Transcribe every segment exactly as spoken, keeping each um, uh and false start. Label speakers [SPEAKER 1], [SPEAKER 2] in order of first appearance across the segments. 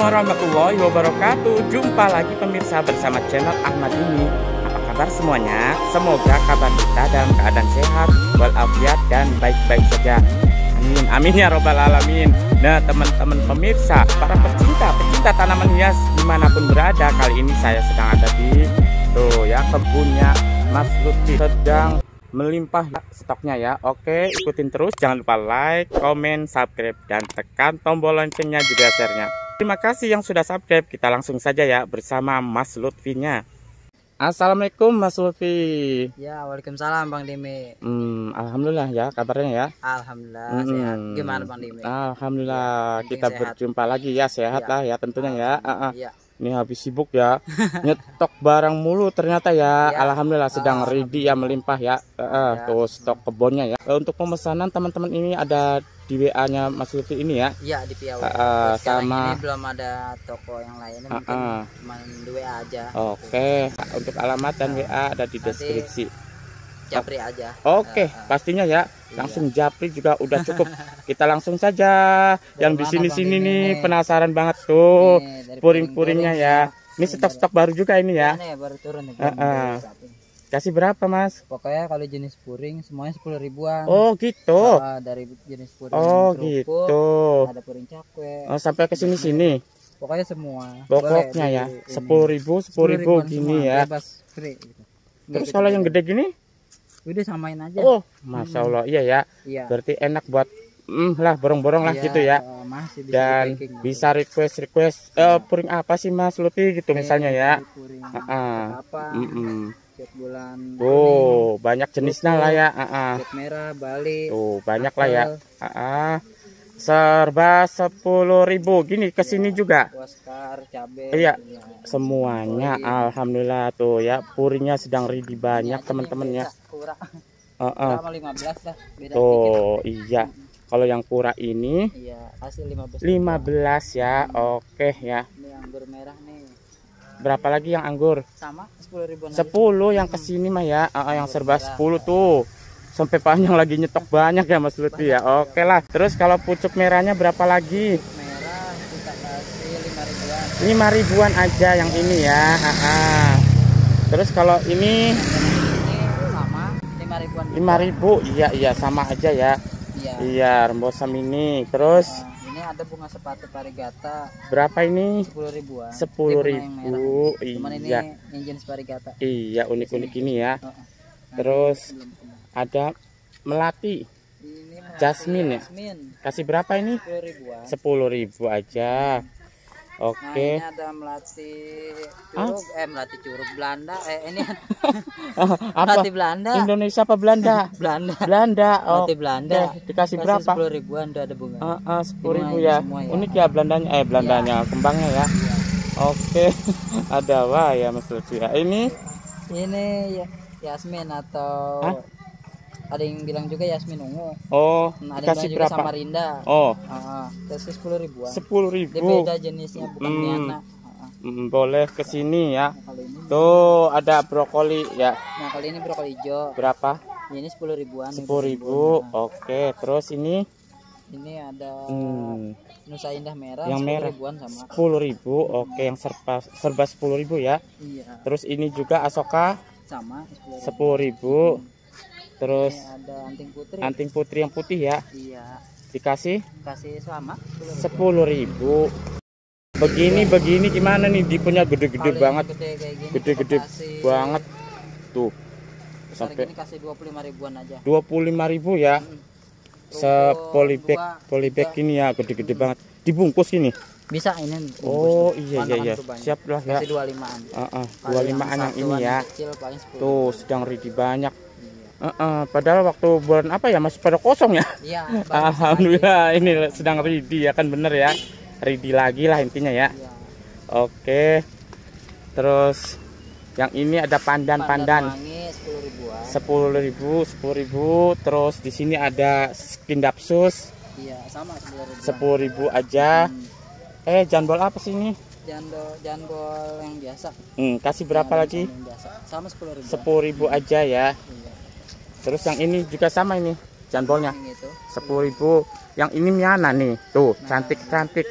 [SPEAKER 1] warahmatullahi wabarakatuh. Jumpa lagi pemirsa bersama channel Ahmad ini. Apa kabar semuanya? Semoga kabar kita dalam keadaan sehat, walafiat dan baik-baik saja. Amin, amin ya robbal alamin. Nah teman-teman pemirsa, para pecinta pecinta tanaman hias dimanapun berada, kali ini saya sedang ada di tuh ya kebunnya Mas Lutfi, sedang melimpah stoknya ya. Oke, ikutin terus, jangan lupa like, komen, subscribe, dan tekan tombol loncengnya juga share-nya. Terima kasih yang sudah subscribe. Kita langsung saja ya bersama Mas Lutfinya. Assalamualaikum Mas Lutfi.
[SPEAKER 2] Ya, waalaikumsalam Bang Dimi.
[SPEAKER 1] Hmm, alhamdulillah ya kabarnya ya.
[SPEAKER 2] Alhamdulillah
[SPEAKER 1] hmm.
[SPEAKER 2] sehat. Gimana Bang Dimi?
[SPEAKER 1] Alhamdulillah kita
[SPEAKER 2] sehat.
[SPEAKER 1] Berjumpa lagi ya, sehat ya. Lah ya tentunya ya. Uh -uh.
[SPEAKER 2] Ya.
[SPEAKER 1] Ini habis sibuk ya, nyetok barang mulu ternyata ya, ya. Alhamdulillah sedang ready ya, melimpah ya, uh, ya. Tuh stok kebunnya ya. Untuk pemesanan teman-teman ini ada di W A-nya Mas Lutfi ini ya? Iya di W A. Uh, sama. Ini belum ada toko yang lainnya, uh, mungkin uh. cuma di W A aja. Oke, okay. Untuk alamat dan W A ada di deskripsi. Japri aja. Oke, okay. uh, uh. Pastinya ya. Langsung iya. Japri juga udah cukup. Kita langsung saja. Yang di sini-sini nih penasaran banget tuh puring-puringnya ya. Ini stok-stok baru juga ini ya. Ini baru turun nih. Uh -uh. Kasih berapa Mas? Pokoknya kalau jenis puring semuanya sepuluh ribuan. Oh gitu. Uh, dari jenis puring. Oh kerupuk, gitu. Ada puring cakwe. Oh sampai ke sini-sini. Pokoknya semua. Pokoknya ya sepuluh ribu, sepuluh ribu gini ya. Bebas free. Gitu. Terus kalau yang gede gini? Udah samain aja. Oh, masya Allah, iya ya. Iya. Berarti enak buat mm, lah borong-borong lah iya, gitu ya. Masih bisa dan bisa request request ya. uh, puring apa sih Mas Lutfi gitu kayak misalnya ya. Puring uh -uh. apa? Mm -mm. Bulan. Oh, banyak jenisnya lah ya. Uh -uh. Merah, Bali. Tuh banyak apel. Lah ya. Uh -uh. Serba sepuluh ribu gini kesini ya, juga. Waskar, cabai. Iya. Ya. Semuanya, oh, iya. Alhamdulillah tuh ya puringnya sedang ready banyak teman-teman ya. Kurang. Uh -uh. lima belas lah. Beda oh dikit. Iya. Kalau yang pura ini iya, hasil lima belas. lima belas ya. Hmm. Oke ya. Ini anggur merah nih. Berapa lagi yang anggur? Sama sepuluh ribuan. sepuluh yang kesini mah ya. Uh, yang serba merah. sepuluh tuh. Sampai panjang lagi nyetok banyak ya Mas Lutfi ya. Oke lah. Terus kalau pucuk merahnya berapa lagi? Pucuk merah kita kasih lima ribuan. lima ribuan aja yang ini ya. Uh -uh. Terus kalau ini lima ribu, iya iya sama aja ya. Iya, iya rembosam ini. Terus nah, ini ada bunga sepatu varigata. Berapa ini? sepuluh ribuan. sepuluh ribu. Iya. Ini jenis varigata. Iya, unik-unik ini ya. Oh, terus ada melati. Ini jasmine ya. Kasih berapa ini? sepuluh ribuan. sepuluh ribu aja. Oke. Okay. Nah, ini ada melati curug, ah? eh melati curug Belanda, eh ini melati Belanda. Indonesia apa Belanda? Belanda. Belanda. Oh, melati Belanda. Okay. Dikasih kasih berapa? sepuluh ribuan udah ada bunga. Uh, uh, sepuluh ribu ya. ya. Unik ya Belandanya, eh Belandanya, ya. Kembangnya ya. ya. Oke. Okay. Ada wah ya Mas Lutfi ya. Ini ini ya, Yasmin atau Hah? Ada yang bilang juga Yasmin ungu. Oh, nah, ada kasih berapa? Samarinda. Oh, uh, kasih sepuluh ribuan. Sepuluh ribu. Dia beda jenisnya, bukan Miana. Hmm. Uh. Boleh kesini ya. Nah, tuh ada brokoli ya. Nah kali ini brokoli hijau. Berapa? Ini sepuluh ribuan. Sepuluh ribu. Nah. Oke, terus ini? Ini ada hmm. Nusa Indah merah. Yang merah. Ribuan sama. Sepuluh ribu. Oke, yang serba serba sepuluh ribu ya. Iya. Terus ini juga Asoka. Sama. Sepuluh ribu. Hmm. Terus ada anting putri. Anting putri yang putih ya. Iya. Dikasih? Kasih sama sepuluh ribu. Begini begini gimana nih? Dipunya gede-gede banget. Gede-gede banget. Tuh. Sampai ini kasih dua puluh lima ribuan aja. dua puluh lima ribu ya. Hmm. Sepolibag polybag ini ya gede-gede banget. Dibungkus ini. Bisa ini. Oh iya iya iya. Siap lah ya. Kasih dua puluh limaan. Heeh, uh -uh, dua puluh limaan yang ini ya. Kecil, tuh sedang ready banyak. Uh, uh, padahal waktu bulan apa ya masih pada kosong ya. Iya. Alhamdulillah lagi. Ini sedang ready ya kan bener ya. Ready lagi lah intinya ya. Iya. Oke. Terus yang ini ada pandan-pandan. sepuluh ribu, sepuluh ribu. Terus di sini ada skindapsus. Iya, sama sepuluh ribu aja. Hmm. Eh, jambol apa sih ini? Jandol, jambol yang biasa. Hmm, kasih berapa ya, lagi? Sama sepuluh ribu. sepuluh ribu aja ya. Iya. Terus yang ini juga sama ini jambolnya sepuluh ribu. Yang ini Miana nih tuh, cantik-cantik.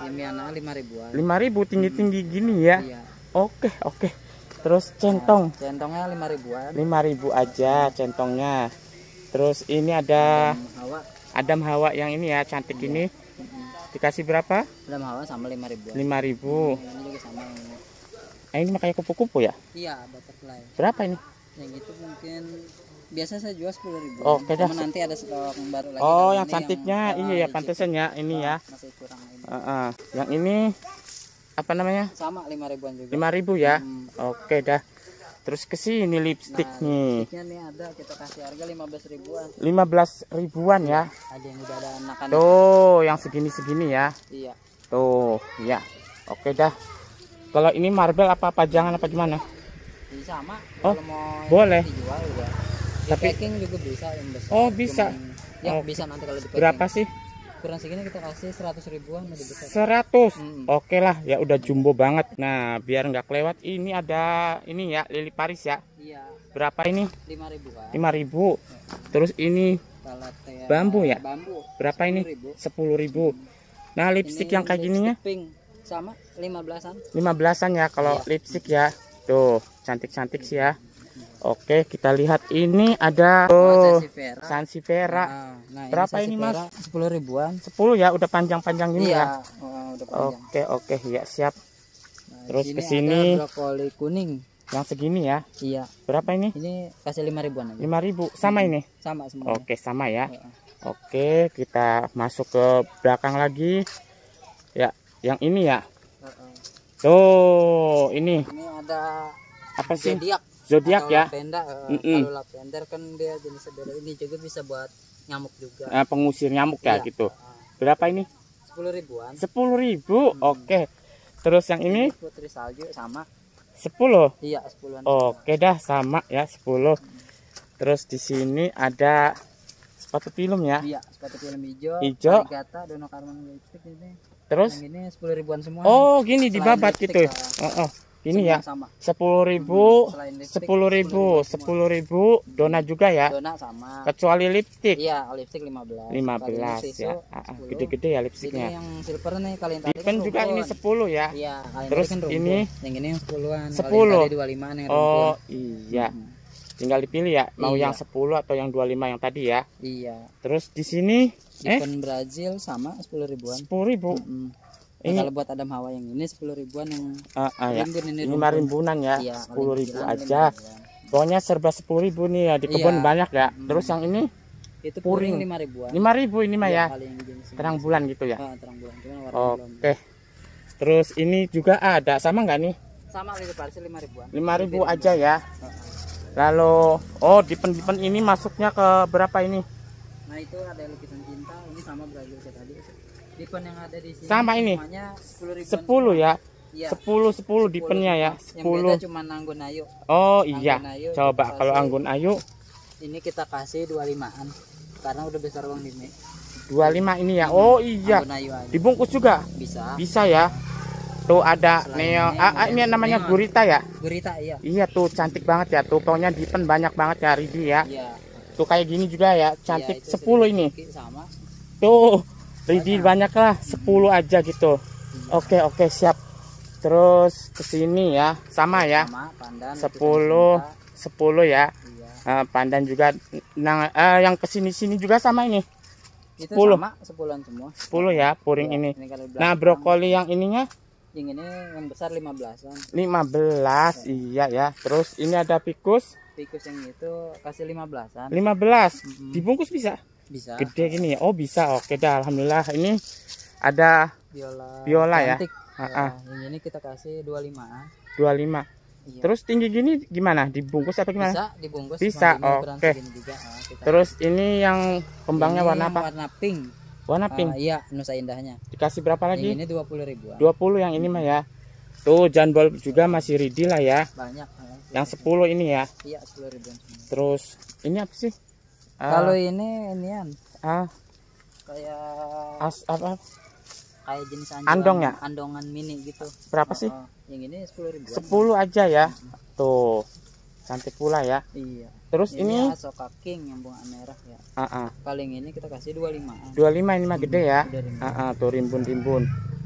[SPEAKER 2] Yamiana lima ribuan.
[SPEAKER 1] lima ribu tinggi-tinggi gini ya.
[SPEAKER 2] Iya.
[SPEAKER 1] Oke, oke. Terus centong.
[SPEAKER 2] Nah, centongnya lima ribuan.
[SPEAKER 1] lima ribu aja centongnya. Terus ini ada
[SPEAKER 2] Adam Hawa.
[SPEAKER 1] Adam Hawa yang ini ya, cantik iya. Ini. Dikasih berapa?
[SPEAKER 2] Adam Hawa sama lima ribuan.
[SPEAKER 1] lima ribu.
[SPEAKER 2] Ini juga sama ini.
[SPEAKER 1] Nah, ini makanya kupu-kupu ya?
[SPEAKER 2] Iya, butterfly.
[SPEAKER 1] Berapa ini?
[SPEAKER 2] Yang itu mungkin biasa saya jual sepuluh ribu.
[SPEAKER 1] Oh, oke dah.
[SPEAKER 2] Nanti ada stok yang baru lagi.
[SPEAKER 1] Oh, yang cantiknya yang, iya ya, pantesan ya ini ya.
[SPEAKER 2] Masih kurang ini.
[SPEAKER 1] Uh, uh. Yang ini apa namanya?
[SPEAKER 2] Sama lima ribuan juga.
[SPEAKER 1] lima ribu ya.
[SPEAKER 2] Hmm.
[SPEAKER 1] Oke dah. Terus ke sini lipstick
[SPEAKER 2] nah,
[SPEAKER 1] nih.
[SPEAKER 2] Lipstiknya nih ada kita kasih harga lima belas ribuan.
[SPEAKER 1] lima belas ribuan ya.
[SPEAKER 2] Ada yang udah ada anak-anak.
[SPEAKER 1] Tuh, yang segini-segini ya.
[SPEAKER 2] Iya.
[SPEAKER 1] Tuh, ya. Oke dah. Kalau ini marble apa pajangan apa gimana?
[SPEAKER 2] Bisa sama.
[SPEAKER 1] Oh,
[SPEAKER 2] kalau mau
[SPEAKER 1] boleh.
[SPEAKER 2] Dijual ya. Di
[SPEAKER 1] Tapi
[SPEAKER 2] packing juga bisa yang besar.
[SPEAKER 1] Oh, bisa.
[SPEAKER 2] Cuman, ya,
[SPEAKER 1] oh.
[SPEAKER 2] bisa nanti kalau di packing.
[SPEAKER 1] Berapa sih?
[SPEAKER 2] Kurang segini kita kasih seratus ribuan lebih besar.
[SPEAKER 1] seratus.
[SPEAKER 2] Hmm.
[SPEAKER 1] Oke lah, ya udah jumbo banget. Nah, biar nggak kelewat ini ada ini ya, lili Paris ya.
[SPEAKER 2] Iya.
[SPEAKER 1] Berapa ini?
[SPEAKER 2] lima ribuan.
[SPEAKER 1] lima ribu. Terus ini
[SPEAKER 2] Talatea,
[SPEAKER 1] bambu ya?
[SPEAKER 2] Bambu.
[SPEAKER 1] Berapa ini? sepuluh ribu. Nah, lipstick ini yang kayak gininya
[SPEAKER 2] pink sama lima belasan.
[SPEAKER 1] lima belasan ya kalau
[SPEAKER 2] iya.
[SPEAKER 1] lipstick ya. Tuh, cantik-cantik sih ya. Oke, kita lihat ini ada oh, Sansevieria. Nah, nah, berapa ini, Mas?
[SPEAKER 2] sepuluh ribuan.
[SPEAKER 1] sepuluh ya, udah panjang-panjang gini
[SPEAKER 2] iya,
[SPEAKER 1] ya.
[SPEAKER 2] oh, udah panjang.
[SPEAKER 1] Oke, oke, ya siap.
[SPEAKER 2] Nah,
[SPEAKER 1] terus ke
[SPEAKER 2] sini brokoli kuning.
[SPEAKER 1] Yang segini ya?
[SPEAKER 2] Iya.
[SPEAKER 1] Berapa ini?
[SPEAKER 2] Ini kasih lima ribuan aja.
[SPEAKER 1] lima ribu. Sama ini?
[SPEAKER 2] Sama semua.
[SPEAKER 1] Oke, sama ya.
[SPEAKER 2] Iya.
[SPEAKER 1] Oke, kita masuk ke belakang lagi. Ya, yang ini ya. Tuh, ini.
[SPEAKER 2] Ini ada
[SPEAKER 1] apa sih?
[SPEAKER 2] Zodiak.
[SPEAKER 1] Zodiak ya.
[SPEAKER 2] Lavender, uh, mm -mm. Kalau lavender kan dia jenis beda, ini juga bisa buat nyamuk juga.
[SPEAKER 1] Nah, pengusir nyamuk ya, iya. Gitu. Berapa ini?
[SPEAKER 2] sepuluh ribuan.
[SPEAKER 1] sepuluh ribu. Hmm. Oke. Terus yang ini?
[SPEAKER 2] Putri salju sama.
[SPEAKER 1] sepuluh.
[SPEAKER 2] Iya, sepuluhan.
[SPEAKER 1] Oke dah, sama ya, sepuluh. Hmm. Terus di sini ada sepatu film ya.
[SPEAKER 2] Iya, sepatu film hijau.
[SPEAKER 1] Hijau.
[SPEAKER 2] Arigata, Dono Carmen lipstick ini.
[SPEAKER 1] Terus?
[SPEAKER 2] Yang ini sepuluh ribuan semua.
[SPEAKER 1] Oh, gini dibabat gitu. Ya? Oh, oh. Ini ya sepuluh ribu, sepuluh ribu, sepuluh ribu, dona juga ya.
[SPEAKER 2] Dona sama.
[SPEAKER 1] Kecuali lipstick.
[SPEAKER 2] Iya, lipstick lima belas.
[SPEAKER 1] lima belas ya. Gede-gede ya lipstiknya.
[SPEAKER 2] Ini yang silver nih, kalian tadi
[SPEAKER 1] kan juga ini sepuluh ya.
[SPEAKER 2] Iya,
[SPEAKER 1] terus
[SPEAKER 2] kan
[SPEAKER 1] ini
[SPEAKER 2] yang ini yang sepuluhan.
[SPEAKER 1] sepuluh.
[SPEAKER 2] Tadi dua puluh lima yang
[SPEAKER 1] oh, iya. Hmm. Tinggal dipilih ya, mau iya. Yang sepuluh atau yang dua puluh lima yang tadi ya.
[SPEAKER 2] Iya.
[SPEAKER 1] Terus di sini
[SPEAKER 2] Ikan eh? Brazil sama sepuluh ribuan.
[SPEAKER 1] sepuluh ribu.
[SPEAKER 2] Mm-hmm. Nah, kalau buat Adam Hawa yang ini sepuluh ribuan, yang
[SPEAKER 1] uh, uh, ya. rimbun ini lima rimbunan ya, iya, sepuluh ribu aja. Pokoknya serba sepuluh ribu nih ya, di kebun iya. Banyak ya. Hmm. Terus yang ini
[SPEAKER 2] itu puring lima ribuan.
[SPEAKER 1] lima ribu ini mah ya. Terang bulan gitu ya.
[SPEAKER 2] Oh, terang bulan.
[SPEAKER 1] Oke. Okay. Terus ini juga ada, sama nggak nih?
[SPEAKER 2] Sama, lili Paris lima ribuan.
[SPEAKER 1] lima ribu aja ya. Lalu oh, dipen-dipen ini masuknya ke berapa ini?
[SPEAKER 2] Nah, itu ada lukisan cinta, ini sama Brazil kayak tadi. Dipen yang ada di sini
[SPEAKER 1] sama ini sepuluh ya. Iya. sepuluh sepuluh dipennya ya. sepuluh.
[SPEAKER 2] Yang beda cuma Anggun Ayu.
[SPEAKER 1] Oh iya.
[SPEAKER 2] Ayu,
[SPEAKER 1] coba kalau Anggun Ayu
[SPEAKER 2] ini kita kasih dua puluh limaan karena udah besar Bang Dimi.
[SPEAKER 1] dua puluh lima ini ya. Oh iya. Dibungkus juga?
[SPEAKER 2] Bisa.
[SPEAKER 1] Bisa ya. Tuh ada neo. Ah, ini namanya neon. Gurita ya?
[SPEAKER 2] Gurita iya.
[SPEAKER 1] Iya tuh cantik banget ya. Tuh pokoknya dipen banyak banget ya Ridi ya. Iya. Tuh kayak gini juga ya. Cantik iya, sepuluh ini.
[SPEAKER 2] Sama.
[SPEAKER 1] Tuh Ridi banyak lah, sepuluh aja gitu. Oke, oke, siap. Terus ke sini ya, sama ya.
[SPEAKER 2] Sama, pandan,
[SPEAKER 1] sepuluh, sepuluh ya. Iya. Uh, pandan juga. Nah, uh, yang ke sini-sini juga sama ini. sepuluh.
[SPEAKER 2] Itu sama, sepuluhan semua.
[SPEAKER 1] sepuluh ya, puring ya, ini. ini nah, brokoli yang ininya?
[SPEAKER 2] Yang ini yang besar lima belasan.
[SPEAKER 1] lima belas, ya. Iya ya. Terus ini ada pikus.
[SPEAKER 2] Pikus yang itu kasih lima belasan.
[SPEAKER 1] lima belas. Mm-hmm. Dibungkus bisa?
[SPEAKER 2] Bisa.
[SPEAKER 1] Gede gini ya. Oh bisa. Oke dah, alhamdulillah. Ini ada
[SPEAKER 2] biola,
[SPEAKER 1] biola ya.
[SPEAKER 2] Ya, uh-uh. Yang ini kita kasih dua puluh lima.
[SPEAKER 1] dua puluh lima. Iya. Terus tinggi gini gimana? Dibungkus apa gimana?
[SPEAKER 2] Bisa dibungkus.
[SPEAKER 1] Bisa. Oke. Okay. Nah, terus ini yang kembangnya ini warna apa?
[SPEAKER 2] Warna pink.
[SPEAKER 1] Warna pink.
[SPEAKER 2] Uh, iya, Nusa Indahnya.
[SPEAKER 1] Dikasih berapa lagi?
[SPEAKER 2] Yang ini dua puluh ribuan.
[SPEAKER 1] dua puluh yang ini mah ya. Tuh jambol juga masih ready lah ya.
[SPEAKER 2] Banyak.
[SPEAKER 1] Yang sepuluh ini ya.
[SPEAKER 2] Iya, sepuluh ribuan.
[SPEAKER 1] Terus ini apa sih?
[SPEAKER 2] Kalau uh, ini inian.
[SPEAKER 1] Ah.
[SPEAKER 2] Kayak
[SPEAKER 1] as apa?
[SPEAKER 2] Kayak jenis andong,
[SPEAKER 1] andong ya?
[SPEAKER 2] Andongan mini gitu.
[SPEAKER 1] Berapa oh, sih?
[SPEAKER 2] Oh, yang ini sepuluh ribuan.
[SPEAKER 1] sepuluh aja ya. Mm-hmm. Tuh. Cantik pula ya.
[SPEAKER 2] Iya.
[SPEAKER 1] Terus ini,
[SPEAKER 2] ini Asoka King yang bunga merah ya.
[SPEAKER 1] Uh -uh.
[SPEAKER 2] Paling ini kita kasih dua puluh lima.
[SPEAKER 1] dua puluh lima ini mah gede ya. Heeh, uh -uh, tuh rimbun-rimbun.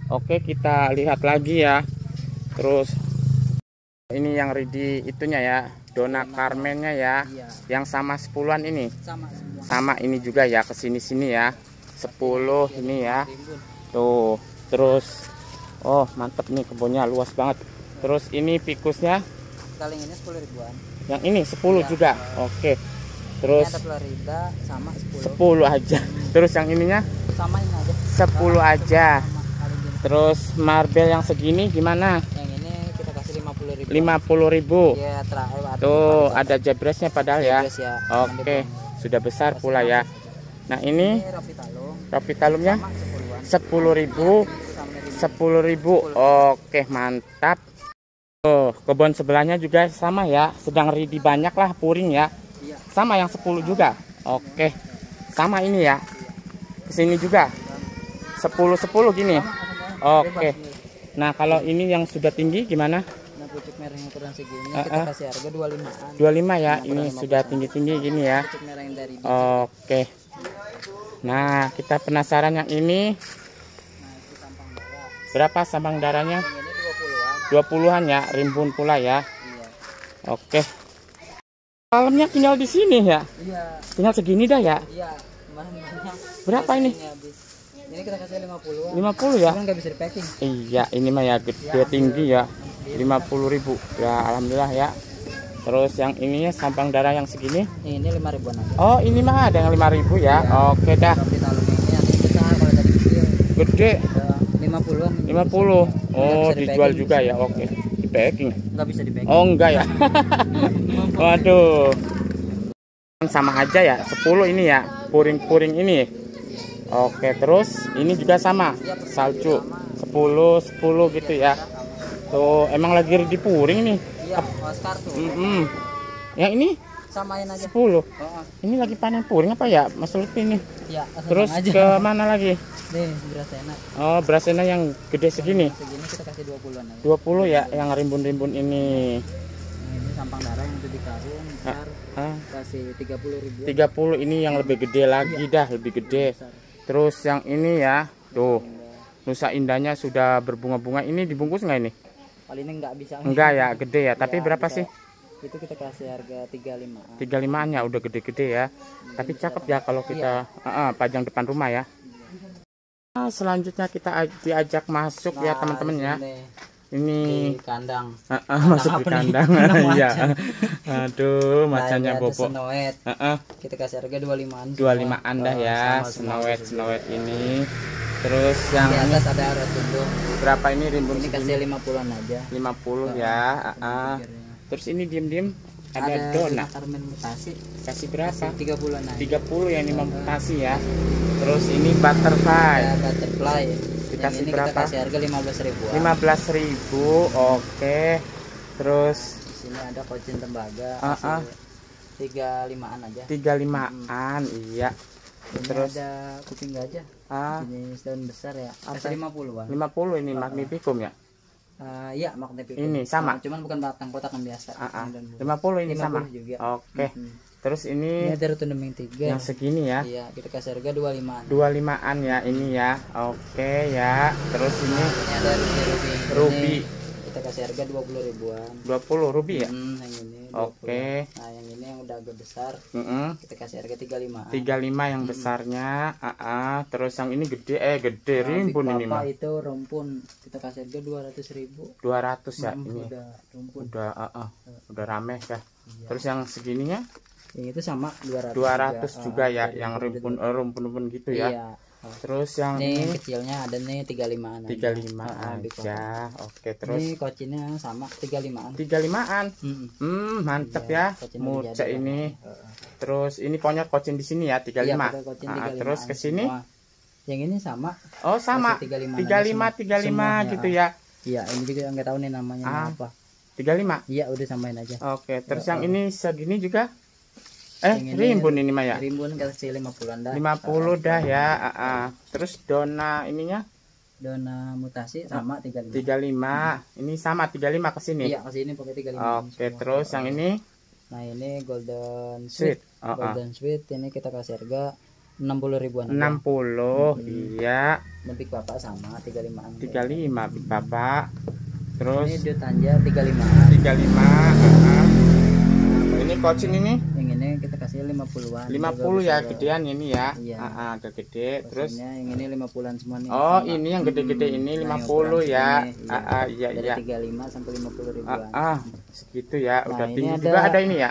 [SPEAKER 1] Oke, kita lihat lagi ya. Terus ini yang ready itunya ya, Donna Carmennya ya. Iya. Yang sama sepuluhan ini.
[SPEAKER 2] Sama semua.
[SPEAKER 1] Sama ini juga ya, ke sini-sini ya. sepuluh ini ya. Tuh. Terus oh, mantep nih, kebunnya luas banget. Terus ini fikusnya
[SPEAKER 2] Kaleng ini sepuluh ribuan.
[SPEAKER 1] Yang ini sepuluh ya. Juga. Oke. Terus
[SPEAKER 2] ini ada Florida sama sepuluh.
[SPEAKER 1] sepuluh aja. Terus yang ininya
[SPEAKER 2] sama ini aja.
[SPEAKER 1] sepuluh aja. Terus marble yang segini gimana?
[SPEAKER 2] Yang ini kita kasih lima puluh ribu.
[SPEAKER 1] lima puluh ribu.
[SPEAKER 2] Ya, terakhir.
[SPEAKER 1] Tuh, ada jebresnya padahal ya.
[SPEAKER 2] Jebres ya.
[SPEAKER 1] Oke, sudah besar pula ya. Nah, ini
[SPEAKER 2] Ini Ropi Talung.
[SPEAKER 1] Ropi talumnya sepuluh ribu. sepuluh ribu. Oke, mantap. Oh, kebun sebelahnya juga sama ya, sedang ready banyak lah puring ya. Sama yang sepuluh juga. Oke. Sama ini ya. Kesini juga. sepuluh sepuluh gini. Oke. Nah, kalau ini yang sudah tinggi gimana?
[SPEAKER 2] Nah, pucuk merah yang ukuran segini
[SPEAKER 1] uh, uh.
[SPEAKER 2] kita kasih harga dua puluh lima-an.
[SPEAKER 1] dua puluh lima ya. Ini sudah tinggi-tinggi gini ya.
[SPEAKER 2] Pucuk merah yang dari
[SPEAKER 1] Oke. Nah, kita penasaran yang ini.
[SPEAKER 2] Nah, itu sampang darah.
[SPEAKER 1] Berapa sampang darahnya?
[SPEAKER 2] Yang ini dua puluhan.
[SPEAKER 1] dua puluhan ya, rimbun pula ya.
[SPEAKER 2] Iya.
[SPEAKER 1] Oke. Malamnya tinggal di sini ya?
[SPEAKER 2] Iya.
[SPEAKER 1] Tinggal segini dah ya?
[SPEAKER 2] Iya, kemarin banyak.
[SPEAKER 1] Berapa ini?
[SPEAKER 2] Ini kita kasih lima puluh.
[SPEAKER 1] lima puluh ya?
[SPEAKER 2] Cuman nggak bisa di packing.
[SPEAKER 1] Iya, ini mah ya gede ya, tinggi ya. lima puluh ribu. Ya, alhamdulillah ya. Terus yang ininya sampang darah yang segini?
[SPEAKER 2] Ini lima ribuan aja.
[SPEAKER 1] Oh, ini mah ada yang lima ribu ya. Ya. Oke dah.
[SPEAKER 2] Ropi talung ini yang besar, kalau tadi kecil.
[SPEAKER 1] Gede.
[SPEAKER 2] lima puluhan.
[SPEAKER 1] lima puluh. Oh, dijual juga ya. Oke. Di packing.
[SPEAKER 2] Nggak bisa di packing.
[SPEAKER 1] Oh, enggak ya. Waduh. Sama aja ya, sepuluh ini ya. Puring-puring ini. Oke, terus ini juga sama. Salju sepuluh sepuluh gitu ya. Tuh, emang lagi di puring nih.
[SPEAKER 2] Iya, Oscar tuh.
[SPEAKER 1] Mm -mm. Yang ini
[SPEAKER 2] samain aja
[SPEAKER 1] sepuluh.
[SPEAKER 2] Oh, oh.
[SPEAKER 1] Ini lagi panen puring apa ya? Mas Lutfi ini.
[SPEAKER 2] Iya,
[SPEAKER 1] terus
[SPEAKER 2] aja.
[SPEAKER 1] Ke mana lagi?
[SPEAKER 2] Nih, Brasena.
[SPEAKER 1] Oh, Brasena yang gede segini.
[SPEAKER 2] Segini kita kasih dua puluhan aja.
[SPEAKER 1] dua puluh ya, yang rimbun-rimbun ini.
[SPEAKER 2] Nah, ini sampang darah yang udah di karung besar.
[SPEAKER 1] Ah,
[SPEAKER 2] kasih tiga puluh ribu.
[SPEAKER 1] tiga puluh ini yang lebih gede lagi iya. Dah, lebih gede. Terus yang ini ya, tuh. Nusa Indahnya sudah berbunga-bunga. Ini dibungkus nggak ini?
[SPEAKER 2] Kali ini nggak bisa.
[SPEAKER 1] Enggak ya, gede ya. Tapi
[SPEAKER 2] ya,
[SPEAKER 1] berapa
[SPEAKER 2] bisa.
[SPEAKER 1] sih?
[SPEAKER 2] Itu kita kasih harga tiga puluh lima.
[SPEAKER 1] tiga puluh lima-an ya, udah gede-gede ya. Hmm, tapi cakep ya kalau kita iya. uh, uh, pajang depan rumah ya. Iya. Nah, selanjutnya kita diajak masuk nah, ya teman-teman ya. Ini
[SPEAKER 2] di kandang.
[SPEAKER 1] Uh, uh, kandang masuk di kandang. Iya. Aduh, macannya bobok. Uh, uh.
[SPEAKER 2] Kita kasih harga dua puluh lima-an.
[SPEAKER 1] dua puluh lima-an dah ya, snowet snowet ini. Terus yang
[SPEAKER 2] di atas ada rotundung.
[SPEAKER 1] Berapa ini rimbun?
[SPEAKER 2] Ini kasih lima puluhan aja.
[SPEAKER 1] lima puluh ya. Uh, uh. Terus ini diem-diem ada, ada Donna
[SPEAKER 2] Carmen mutasi.
[SPEAKER 1] Kasih berapa?
[SPEAKER 2] tiga puluh aja.
[SPEAKER 1] tiga puluh yang ini mutasi ya. Terus ini butterfly.
[SPEAKER 2] Ya, butterfly.
[SPEAKER 1] Dikasih
[SPEAKER 2] ini
[SPEAKER 1] berapa?
[SPEAKER 2] Kita kasih harga lima belas ribu.
[SPEAKER 1] lima belas ribu. Oke. Terus
[SPEAKER 2] di sini ada kocin tembaga.
[SPEAKER 1] Uh, uh.
[SPEAKER 2] tiga puluh lima-an aja.
[SPEAKER 1] tiga puluh lima-an, hmm. Iya.
[SPEAKER 2] Ini terus ada kuping gajah. Ah. Jenis daun besar ya. Kasih lima puluhan.
[SPEAKER 1] lima puluh ini uh, magnificum ya.
[SPEAKER 2] Uh, iya, magnificum.
[SPEAKER 1] Ini sama.
[SPEAKER 2] Nah, cuman bukan batang kotak yang biasa.
[SPEAKER 1] Uh, uh. lima puluh ini sama.
[SPEAKER 2] Juga.
[SPEAKER 1] Oke.
[SPEAKER 2] Hmm.
[SPEAKER 1] Terus ini,
[SPEAKER 2] ini ada rotundum yang tiga.
[SPEAKER 1] Yang segini ya.
[SPEAKER 2] Iya, kita kasih harga dua puluh lima-an.
[SPEAKER 1] dua puluh lima-an ya ini ya. Oke ya. Terus ini
[SPEAKER 2] nah, ini ada ruby. Ruby.
[SPEAKER 1] ruby.
[SPEAKER 2] Kita kasih harga dua puluh ribuan.
[SPEAKER 1] dua puluh ruby ya?
[SPEAKER 2] Hmm, yang ini.
[SPEAKER 1] Oke.
[SPEAKER 2] Nah, yang ini yang udah agak besar.
[SPEAKER 1] Mm -hmm.
[SPEAKER 2] Kita kasih harga tiga puluh lima.
[SPEAKER 1] tiga puluh lima yang hmm. besarnya. Uh -uh. Terus yang ini gede eh gede nah, rimbun ini mah.
[SPEAKER 2] Itu rumpun. Kita kasih harga dua ratus ribu.
[SPEAKER 1] dua ratus ya
[SPEAKER 2] hmm,
[SPEAKER 1] ini.
[SPEAKER 2] Udah rumpun.
[SPEAKER 1] Udah uh -uh. Udah rame ya. Iya. Terus yang segininya?
[SPEAKER 2] Yang itu sama dua ratus.
[SPEAKER 1] dua ratus juga, juga ya, yang rumpun rumpun-rumpun gitu ya.
[SPEAKER 2] Iya.
[SPEAKER 1] Terus yang
[SPEAKER 2] ini, ini kecilnya ada nih tiga puluh lima-an.
[SPEAKER 1] tiga puluh lima aja. Oke, terus
[SPEAKER 2] ini kocinnya sama tiga puluh lima-an.
[SPEAKER 1] tiga puluh lima-an. Hmm, hmm mantep iya, ya. Muca ini. Uh. Terus ini pokoknya kocin di sini ya tiga puluh lima. Iya, nah, terus ke sini.
[SPEAKER 2] Yang ini sama.
[SPEAKER 1] Oh, sama. tiga puluh lima tiga puluh lima gitu ya.
[SPEAKER 2] Iya, ini juga nggak tahu nih namanya ah, apa.
[SPEAKER 1] tiga puluh lima.
[SPEAKER 2] Iya, udah samain aja.
[SPEAKER 1] Oke, terus uh, yang uh. ini segini juga. Eh, ini rimbun ini mah ya.
[SPEAKER 2] Rimbun kasih lima puluhan dah.
[SPEAKER 1] lima puluh dah ya. Uh, uh. Terus Donna ininya?
[SPEAKER 2] Donna mutasi sama tiga puluh lima.
[SPEAKER 1] tiga puluh lima. Hmm. Ini sama tiga puluh lima ke sini.
[SPEAKER 2] Iya, ke sini pakai tiga puluh lima.
[SPEAKER 1] Oke, terus yang ini?
[SPEAKER 2] Nah, ini golden sweet.
[SPEAKER 1] Uh, uh.
[SPEAKER 2] Golden sweet ini kita kasih harga enam puluh ribuan.
[SPEAKER 1] enam puluh. Hmm. Iya.
[SPEAKER 2] Dan Big Papa sama tiga puluh lima.
[SPEAKER 1] tiga puluh lima Big Papa. Terus
[SPEAKER 2] ini Dutanja tiga puluh lima.
[SPEAKER 1] tiga puluh lima. Uh-huh. Ini Cochin ini?
[SPEAKER 2] Yang ini kita kasih lima puluhan.
[SPEAKER 1] lima puluh ya, gedean ini ya.
[SPEAKER 2] Iya.
[SPEAKER 1] Uh-huh, agak gede. Terus
[SPEAKER 2] yang ini lima puluhan semua nih.
[SPEAKER 1] Oh, sama. Ini yang gede-gede hmm. ini lima puluh ya. Iya. Uh-huh, iya,
[SPEAKER 2] dari
[SPEAKER 1] iya.
[SPEAKER 2] tiga puluh lima sampai lima puluh ribuan.
[SPEAKER 1] Uh-huh. Segitu ya.
[SPEAKER 2] Nah,
[SPEAKER 1] udah tinggi
[SPEAKER 2] ada,
[SPEAKER 1] juga ada ini ya.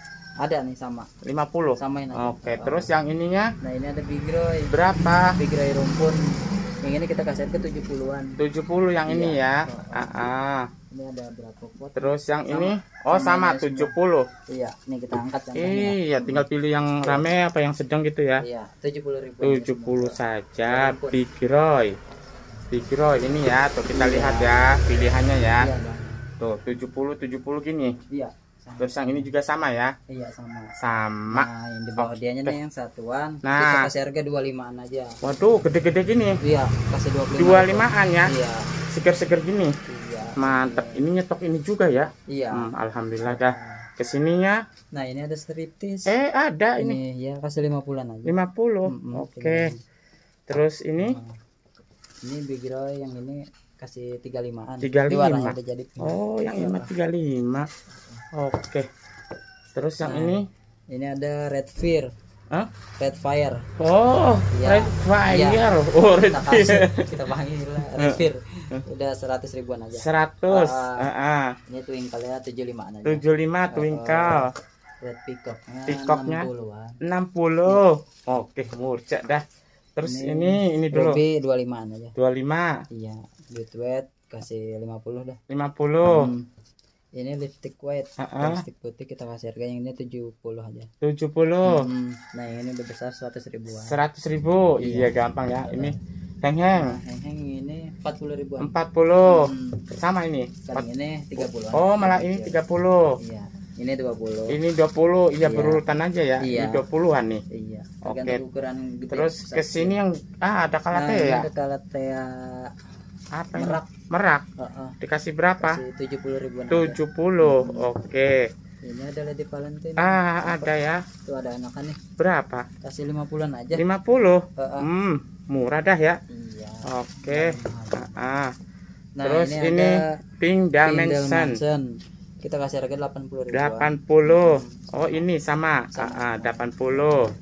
[SPEAKER 2] Ada nih sama.
[SPEAKER 1] lima puluh.
[SPEAKER 2] Samain aja.
[SPEAKER 1] Oke, oh. Terus yang ininya?
[SPEAKER 2] Nah, ini ada Big Roy.
[SPEAKER 1] Berapa?
[SPEAKER 2] Big Roy rumpun. Yang ini kita kasih ke tujuh puluhan.
[SPEAKER 1] tujuh puluh yang iya. Ini ya. Heeh. Oh, uh-uh.
[SPEAKER 2] Ini ada berapa pot?
[SPEAKER 1] Terus yang sama. Ini oh sama, sama tujuh puluh.
[SPEAKER 2] Iya, ini kita angkat yang
[SPEAKER 1] iya, tinggal pilih yang rame apa yang sedang gitu ya.
[SPEAKER 2] Iya, tujuh puluh ribu.
[SPEAKER 1] tujuh puluh saja Big Roy. Big Roy ini ya, tuh kita iya. Lihat ya pilihannya ya. Iya, tuh tujuh puluh tujuh puluh gini.
[SPEAKER 2] Iya.
[SPEAKER 1] Sama. Terus yang ini juga sama ya?
[SPEAKER 2] Iya, sama.
[SPEAKER 1] Sama.
[SPEAKER 2] Nah, yang di bawah okay. Dianya nih yang satuan.
[SPEAKER 1] Nah,
[SPEAKER 2] kita kasih harga dua puluh limaan aja.
[SPEAKER 1] Waduh, gede-gede gini.
[SPEAKER 2] Iya, kasih dua puluh lima.
[SPEAKER 1] dua puluh limaan ya?
[SPEAKER 2] Iya.
[SPEAKER 1] Seger-seger gini.
[SPEAKER 2] Iya.
[SPEAKER 1] Mantap. Ini nyetok ini juga ya?
[SPEAKER 2] Iya.
[SPEAKER 1] Hmm, alhamdulillah dah. Kesininya.
[SPEAKER 2] Nah, ini ada striptis.
[SPEAKER 1] Eh, ada ini.
[SPEAKER 2] Ini ya kasih lima puluhan aja.
[SPEAKER 1] lima puluh. Mm-hmm. Oke. Okay. Terus ini?
[SPEAKER 2] Nah, ini Big Roy yang ini kasih tiga puluh limaan.
[SPEAKER 1] tiga puluh lima.
[SPEAKER 2] Jadi
[SPEAKER 1] oh, yang ini tiga puluh lima. Oke. Terus yang nah, ini?
[SPEAKER 2] Ini ada Red Fire.
[SPEAKER 1] Hah?
[SPEAKER 2] Red Fire.
[SPEAKER 1] Oh, ya. Red Fire. Ya. Oh, Red
[SPEAKER 2] kita
[SPEAKER 1] Fire.
[SPEAKER 2] Kasih, kita panggil Red Fire. Udah seratus ribuan aja.
[SPEAKER 1] seratus.
[SPEAKER 2] Uh,
[SPEAKER 1] uh-uh.
[SPEAKER 2] Ini twinkle ya tujuh puluh lima aja.
[SPEAKER 1] tujuh puluh lima twinkle.
[SPEAKER 2] Uh, Red Peacocknya.
[SPEAKER 1] Peacocknya enam puluh. Oke, murcak dah. Terus ini ini, ini dulu.
[SPEAKER 2] Ruby dua puluh lima aja.
[SPEAKER 1] dua puluh lima.
[SPEAKER 2] Iya, Beauty Wet kasih lima puluh dah.
[SPEAKER 1] lima puluh. Hmm.
[SPEAKER 2] Ini lipstick white, uh-uh. lipstick putih kita kasih harga yang ini tujuh puluh aja.
[SPEAKER 1] tujuh puluh.
[SPEAKER 2] Hmm. Nah, yang ini udah besar seratus ribuan.
[SPEAKER 1] seratus ribu. Iya, iya gampang ya. Ini heng-heng.
[SPEAKER 2] Nah, heng-heng ini empat puluh ribuan.
[SPEAKER 1] empat puluh. Hmm. Sama ini.
[SPEAKER 2] Sekarang ini tiga puluh.
[SPEAKER 1] Oh, malah ini tiga puluh.
[SPEAKER 2] Iya. Ini dua puluh.
[SPEAKER 1] Ini dua puluh. Iya,
[SPEAKER 2] iya.
[SPEAKER 1] Berurutan aja ya.
[SPEAKER 2] Iya.
[SPEAKER 1] Ini dua puluhan nih.
[SPEAKER 2] Iya.
[SPEAKER 1] Oke. Okay.
[SPEAKER 2] Gede,
[SPEAKER 1] terus ke sini yang ah ada kalatea
[SPEAKER 2] nah,
[SPEAKER 1] ya?
[SPEAKER 2] Ada kalatea
[SPEAKER 1] apa
[SPEAKER 2] merak.
[SPEAKER 1] Ini? Merak.
[SPEAKER 2] Uh -uh.
[SPEAKER 1] Dikasih berapa?
[SPEAKER 2] tujuh puluh ribuan.
[SPEAKER 1] tujuh puluh. Hmm. Oke. Okay.
[SPEAKER 2] Ini ada Lady Valentine.
[SPEAKER 1] Ah, ada ya.
[SPEAKER 2] Itu ada anakan nih.
[SPEAKER 1] Berapa?
[SPEAKER 2] Kasih lima puluhan aja.
[SPEAKER 1] lima puluh.
[SPEAKER 2] Uh -uh.
[SPEAKER 1] Hmm, murah dah ya.
[SPEAKER 2] Iya.
[SPEAKER 1] Oke. Okay. Ah.
[SPEAKER 2] Nah,
[SPEAKER 1] terus ini, ini Pink Dimension.
[SPEAKER 2] Kita kasih harga delapan puluh ribu.
[SPEAKER 1] delapan puluh. Oh, ini sama. sama. Ah, delapan puluh.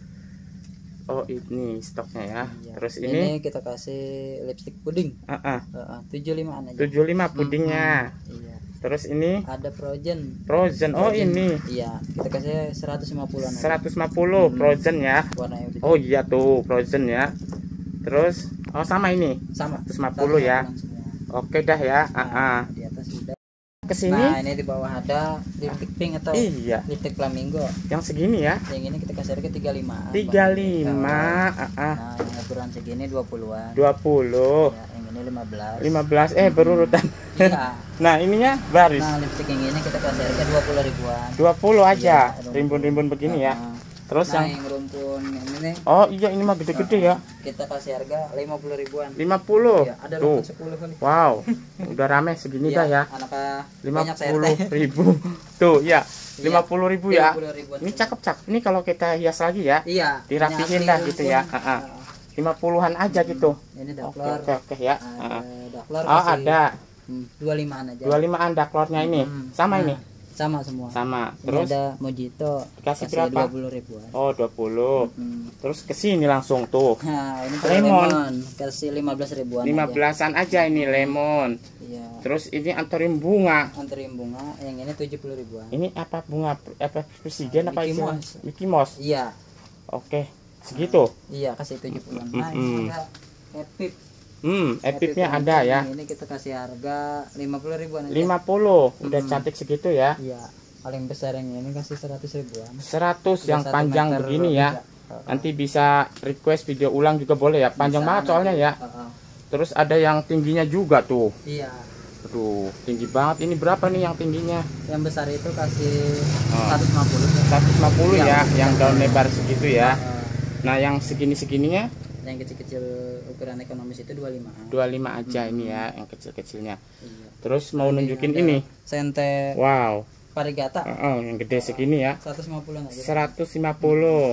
[SPEAKER 1] Oh, ini stoknya ya. Iya. Terus ini,
[SPEAKER 2] ini kita kasih lipstick puding.
[SPEAKER 1] Heeh.
[SPEAKER 2] Uh -uh. tujuh puluh lima aja.
[SPEAKER 1] tujuh puluh lima pudingnya.
[SPEAKER 2] Hmm, iya.
[SPEAKER 1] Terus ini
[SPEAKER 2] ada Frozen.
[SPEAKER 1] Frozen. Oh, Frozen. Ini.
[SPEAKER 2] Iya, kita kasih seratus lima puluh.
[SPEAKER 1] seratus lima puluh hmm. Frozen ya.
[SPEAKER 2] Warnanya
[SPEAKER 1] oh iya tuh Frozen ya. Terus oh sama ini.
[SPEAKER 2] Sama.
[SPEAKER 1] seratus lima puluh ya. Oke dah ya. Nah, uh -uh.
[SPEAKER 2] Di atas udah.
[SPEAKER 1] Kesini.
[SPEAKER 2] Nah, ini di bawah ada lipstick pink atau
[SPEAKER 1] iya.
[SPEAKER 2] lipstick flamingo.
[SPEAKER 1] Yang segini ya.
[SPEAKER 2] Yang ini kita kasih harga tiga puluh lima.
[SPEAKER 1] tiga puluh lima. Uh -uh.
[SPEAKER 2] Nah, yang ukuran segini dua puluhan.
[SPEAKER 1] dua puluh.
[SPEAKER 2] Ya, yang ini lima belas.
[SPEAKER 1] lima belas eh berurutan.
[SPEAKER 2] Iya.
[SPEAKER 1] Nah, ininya baris.
[SPEAKER 2] Nah, lipstick yang ini kita kasih harga dua puluh ribuan.
[SPEAKER 1] dua puluh aja. Rimbun-rimbun begini uh -huh. ya. Terus
[SPEAKER 2] nah,
[SPEAKER 1] yang,
[SPEAKER 2] yang rumpun yang ini.
[SPEAKER 1] Oh, iya ini mah gede-gede uh, ya.
[SPEAKER 2] Kita kasih harga lima puluh ribuan.
[SPEAKER 1] lima puluh.
[SPEAKER 2] Iya, ada rumpun sepuluh kali.
[SPEAKER 1] Wow. Udah rame segini dah ya.
[SPEAKER 2] Anaknya
[SPEAKER 1] lima puluh ribu. Tuh, ya. lima puluh ribu ya. Ini cakep-cakep. Ini kalau kita hias lagi ya.
[SPEAKER 2] Iya.
[SPEAKER 1] Dirapihin dah gitu ya. Heeh. lima puluhan aja gitu.
[SPEAKER 2] Ini daklor.
[SPEAKER 1] Oke, oke, oke ya.
[SPEAKER 2] Ada daklor.
[SPEAKER 1] Oh, ada.
[SPEAKER 2] dua puluh limaan aja.
[SPEAKER 1] dua puluh limaan daklornya ini. Sama
[SPEAKER 2] nah.
[SPEAKER 1] ini.
[SPEAKER 2] Sama semua.
[SPEAKER 1] Sama.
[SPEAKER 2] Terus ini ada mojito.
[SPEAKER 1] Kasih berapa?
[SPEAKER 2] dua puluh ribuan.
[SPEAKER 1] Oh, dua puluh. Hmm. Terus ke sini langsung tuh.
[SPEAKER 2] Nah, ini
[SPEAKER 1] lemon.
[SPEAKER 2] lemon. Kasih lima belas ribuan.
[SPEAKER 1] lima belasan aja. aja ini lemon.
[SPEAKER 2] Iya.
[SPEAKER 1] Terus ini antorium bunga.
[SPEAKER 2] Antorium bunga yang ini tujuh puluh ribuan.
[SPEAKER 1] Ini apa bunga apa presiden apa
[SPEAKER 2] Mickey
[SPEAKER 1] istilah?
[SPEAKER 2] Mouse.
[SPEAKER 1] Mickey Mouse.
[SPEAKER 2] Iya.
[SPEAKER 1] Oke. Segitu.
[SPEAKER 2] Nah, iya, kasih tujuh puluhan. Nah,
[SPEAKER 1] mm -hmm.
[SPEAKER 2] ini ada Epip.
[SPEAKER 1] Hmm, Epipnya ada ya.
[SPEAKER 2] Ini kita kasih harga lima puluh ribuan aja.
[SPEAKER 1] lima puluh. Udah
[SPEAKER 2] hmm.
[SPEAKER 1] cantik segitu ya.
[SPEAKER 2] Iya. Paling besar yang ini kasih seratus ribuan.
[SPEAKER 1] seratus yang panjang begini ya. Uh, Nanti bisa request video ulang juga boleh ya. Panjang banget soalnya ya. Uh, uh. Terus ada yang tingginya juga tuh.
[SPEAKER 2] Iya.
[SPEAKER 1] Aduh, tinggi banget. Ini berapa nih yang tingginya?
[SPEAKER 2] Yang besar itu kasih
[SPEAKER 1] uh.
[SPEAKER 2] seratus lima puluh.
[SPEAKER 1] seratus lima puluh ya,
[SPEAKER 2] ya,
[SPEAKER 1] yang daun lebar segitu ya.
[SPEAKER 2] Uh,
[SPEAKER 1] nah, yang segini-segininya?
[SPEAKER 2] Yang kecil-kecil ukuran ekonomis itu dua puluh lima.
[SPEAKER 1] dua puluh lima aja hmm. ini ya, yang kecil-kecilnya. Iya. Terus mau
[SPEAKER 2] ini
[SPEAKER 1] nunjukin ini.
[SPEAKER 2] Sente.
[SPEAKER 1] Wow.
[SPEAKER 2] Varigata.
[SPEAKER 1] Oh, oh, yang gede segini ya.
[SPEAKER 2] seratus lima puluh aja.
[SPEAKER 1] seratus lima puluh.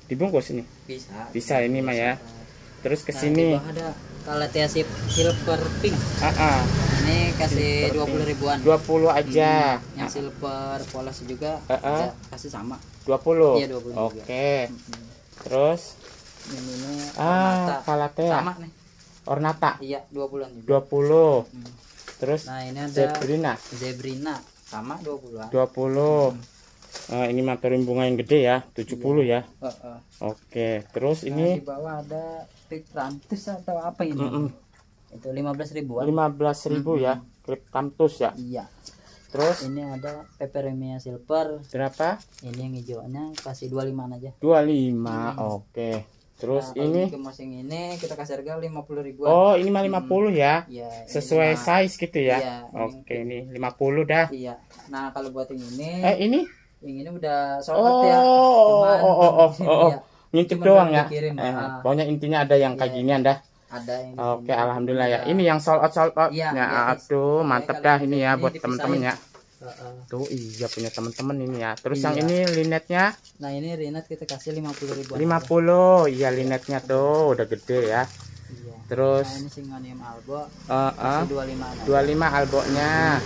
[SPEAKER 1] Dibungkus ini?
[SPEAKER 2] Bisa.
[SPEAKER 1] Bisa ini mah ya. Terus ke sini.
[SPEAKER 2] Nah, ada Calathea silver pink.
[SPEAKER 1] Ah, ah.
[SPEAKER 2] Ini kasih dua puluh ribuan.
[SPEAKER 1] dua puluh aja.
[SPEAKER 2] Hmm, yang ah. silver polos juga
[SPEAKER 1] ah, ah.
[SPEAKER 2] ada, kasih sama.
[SPEAKER 1] dua puluh.
[SPEAKER 2] Iya, dua puluh.
[SPEAKER 1] Oke. Okay. Hmm. Terus
[SPEAKER 2] ini, ini
[SPEAKER 1] ah, Calathea.
[SPEAKER 2] Sama nih.
[SPEAKER 1] Ornata.
[SPEAKER 2] Iya, dua puluhan juga.
[SPEAKER 1] dua puluh. Hmm. Terus
[SPEAKER 2] nah, ini ada
[SPEAKER 1] Zebrina.
[SPEAKER 2] Zebrina sama dua puluhan.
[SPEAKER 1] dua puluh. Hmm. Uh, ini matorin bunga yang gede ya, tujuh puluh iya. ya. Uh, uh. Oke, terus nah, ini
[SPEAKER 2] di bawah ada Cryptanthus atau apa ini? Mm -mm. Itu lima belas ribuan.
[SPEAKER 1] lima belas ribu mm -hmm. ya, Cryptanthus ya.
[SPEAKER 2] Iya.
[SPEAKER 1] Terus
[SPEAKER 2] ini ada Peperomia silver.
[SPEAKER 1] Berapa?
[SPEAKER 2] Ini yang hijaunya kasih dua puluh lima aja.
[SPEAKER 1] dua puluh lima. Hmm. Oke. Terus nah, ini
[SPEAKER 2] kemasing ini kita kasih harga lima puluh ribuan.
[SPEAKER 1] Oh, ini mah lima puluh hmm. ya.
[SPEAKER 2] Iya.
[SPEAKER 1] Sesuai lima... size gitu ya.
[SPEAKER 2] Iya,
[SPEAKER 1] Oke, ini lima puluh dah.
[SPEAKER 2] Iya. Nah, kalau buat yang ini
[SPEAKER 1] Eh, ini
[SPEAKER 2] yang ini udah sold
[SPEAKER 1] oh,
[SPEAKER 2] ya.
[SPEAKER 1] Cuman, oh, oh, oh, oh, oh.
[SPEAKER 2] Ya.
[SPEAKER 1] Ngintip doang ya.
[SPEAKER 2] Kirim,
[SPEAKER 1] eh,
[SPEAKER 2] ah.
[SPEAKER 1] Pokoknya intinya ada yang kayak yeah. ginian dah.
[SPEAKER 2] Ada yang
[SPEAKER 1] Oke, alhamdulillah ya. Ini yang sold out sold out.
[SPEAKER 2] Ya,
[SPEAKER 1] ya, aduh, mantep dah ini ya buat teman-teman ya.
[SPEAKER 2] Uh, uh.
[SPEAKER 1] Tuh iya punya teman-teman ini ya. Terus
[SPEAKER 2] iya.
[SPEAKER 1] yang ini linetnya?
[SPEAKER 2] Nah, ini linet kita kasih lima puluh ribuan.
[SPEAKER 1] lima puluh. Iya, linetnya tuh udah gede ya.
[SPEAKER 2] Iya.
[SPEAKER 1] Terus
[SPEAKER 2] nah, ini Syngonium albo.
[SPEAKER 1] Uh, uh.
[SPEAKER 2] dua puluh lima.
[SPEAKER 1] dua puluh lima albonya.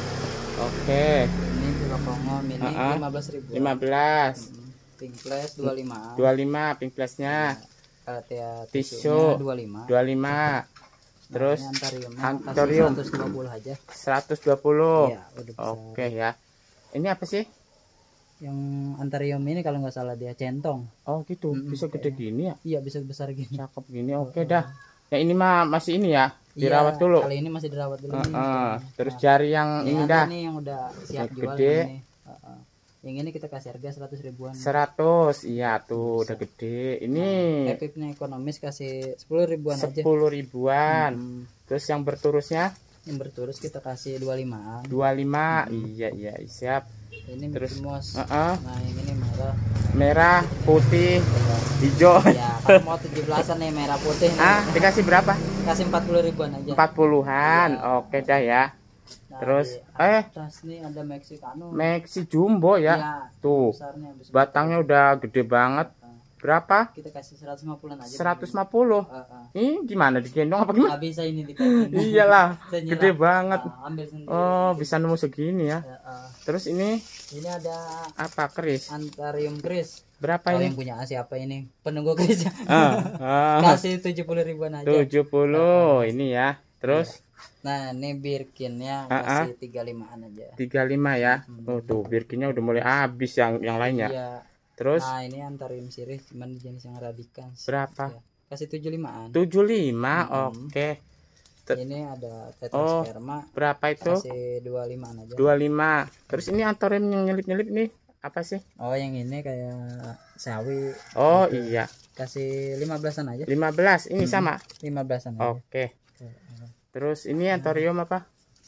[SPEAKER 1] Oke.
[SPEAKER 2] Ini Pura Kongo mini uh -uh. lima belas ribu.
[SPEAKER 1] lima belas.
[SPEAKER 2] Hmm. Pink flash dua puluh lima.
[SPEAKER 1] dua puluh lima pink flashnya.
[SPEAKER 2] Calathea
[SPEAKER 1] tisu
[SPEAKER 2] dua puluh lima.
[SPEAKER 1] dua puluh lima. Terus
[SPEAKER 2] nah, Anthurium,
[SPEAKER 1] Anthurium
[SPEAKER 2] seratus dua puluh aja.
[SPEAKER 1] seratus dua puluh.
[SPEAKER 2] Iya,
[SPEAKER 1] oke ya. Ini apa sih?
[SPEAKER 2] Yang Anthurium ini kalau nggak salah dia centong.
[SPEAKER 1] Oh gitu, mm -hmm. bisa gede gini ya?
[SPEAKER 2] Iya, bisa besar gini.
[SPEAKER 1] Cakep gini, oke okay, dah. Ya ini mah masih ini ya,
[SPEAKER 2] iya,
[SPEAKER 1] dirawat dulu.
[SPEAKER 2] Kali ini masih dirawat dulu.
[SPEAKER 1] Uh,
[SPEAKER 2] nih,
[SPEAKER 1] uh. Terus jari yang ini dah.
[SPEAKER 2] Ini yang udah siap jual
[SPEAKER 1] gede.
[SPEAKER 2] Ini. Uh, uh. Yang ini kita kasih harga seratus ribuan.
[SPEAKER 1] seratus, iya tuh udah gede. Ini
[SPEAKER 2] nah, Epipnya ekonomis kasih sepuluh ribuan aja.
[SPEAKER 1] sepuluh ribuan. Hmm. Terus yang berturusnya?
[SPEAKER 2] Yang berturus kita kasih dua puluh lima.
[SPEAKER 1] dua puluh lima, hmm. iya iya siap.
[SPEAKER 2] Ini
[SPEAKER 1] terus
[SPEAKER 2] Mos.
[SPEAKER 1] Uh -uh.
[SPEAKER 2] Nah, yang ini merah.
[SPEAKER 1] Merah, putih, hijau.
[SPEAKER 2] Ya, kalau mau tujuh belasan nih merah putih nih.
[SPEAKER 1] Ah, dikasih berapa?
[SPEAKER 2] Kasih empat puluh ribuan aja.
[SPEAKER 1] empat puluhan. Ya. Oke dah ya. Nah, terus eh
[SPEAKER 2] atas nih ada Mexicano.
[SPEAKER 1] Maxi jumbo ya. Ya tuh. Besarnya, batangnya udah gede banget. Berapa?
[SPEAKER 2] Kita kasih seratus lima puluhan aja.
[SPEAKER 1] seratus lima puluh. Uh, uh. Ini gimana digendong apa gimana?
[SPEAKER 2] Nggak bisa ini digendong.
[SPEAKER 1] Iyalah, gede banget.
[SPEAKER 2] Uh, ambil sendiri.
[SPEAKER 1] Oh, bisa nemu segini ya. Uh, uh. Terus ini
[SPEAKER 2] ini ada
[SPEAKER 1] apa? Keris.
[SPEAKER 2] Anthurium keris.
[SPEAKER 1] Berapa
[SPEAKER 2] oh,
[SPEAKER 1] ini?
[SPEAKER 2] Yang punya siapa ini? Penunggu keris. Uh,
[SPEAKER 1] uh.
[SPEAKER 2] Kasih tujuh puluh ribuan aja.
[SPEAKER 1] tujuh puluh uh, uh. ini ya. Terus
[SPEAKER 2] nah, ini Birkinnya kasih tiga puluh limaan aja.
[SPEAKER 1] tiga puluh lima ya. Hmm. Oh, tuh Birkinnya udah mulai habis yang yang lainnya.
[SPEAKER 2] Iya.
[SPEAKER 1] Terus
[SPEAKER 2] nah, ini Anthurium sirih cuman jenis yang radicans.
[SPEAKER 1] Berapa?
[SPEAKER 2] Ya. Kasih tujuh puluh limaan.
[SPEAKER 1] tujuh puluh lima. Hmm. Oke. Okay.
[SPEAKER 2] Ini ada tetrasperma.
[SPEAKER 1] Oh, berapa itu?
[SPEAKER 2] Kasih dua puluh limaan aja.
[SPEAKER 1] dua puluh lima. Terus ini Anthurium yang nyelip-nyelip nih apa sih?
[SPEAKER 2] Oh, yang ini kayak sawi.
[SPEAKER 1] Oh, gitu. Iya.
[SPEAKER 2] Kasih lima belasan aja.
[SPEAKER 1] lima belas. Ini hmm. sama.
[SPEAKER 2] lima belasan aja.
[SPEAKER 1] Oke. Okay. Terus ini Anthurium apa?